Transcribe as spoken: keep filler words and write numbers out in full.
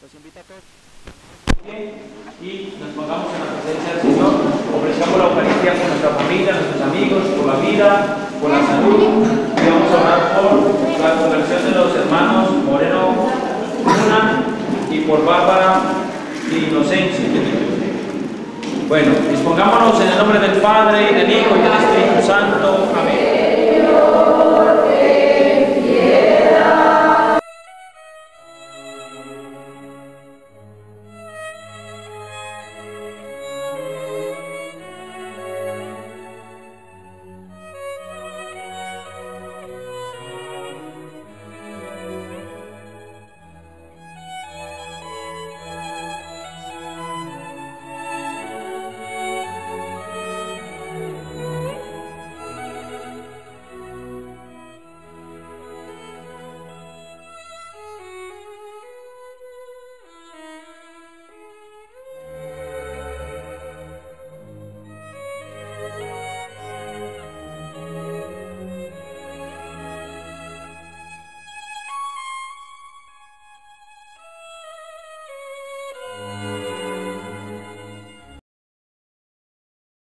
Los invito a todos. Y nos pongamos en la presencia del Señor, ofrezcamos la Eucaristía con nuestra familia, nuestros amigos, por la vida, por la salud, y vamos a orar por la conversión de los hermanos Moreno Luna y por Bárbara y Inocencia. Bueno, dispongámonos en el nombre del Padre, y del Hijo, y del Espíritu Santo. Amén.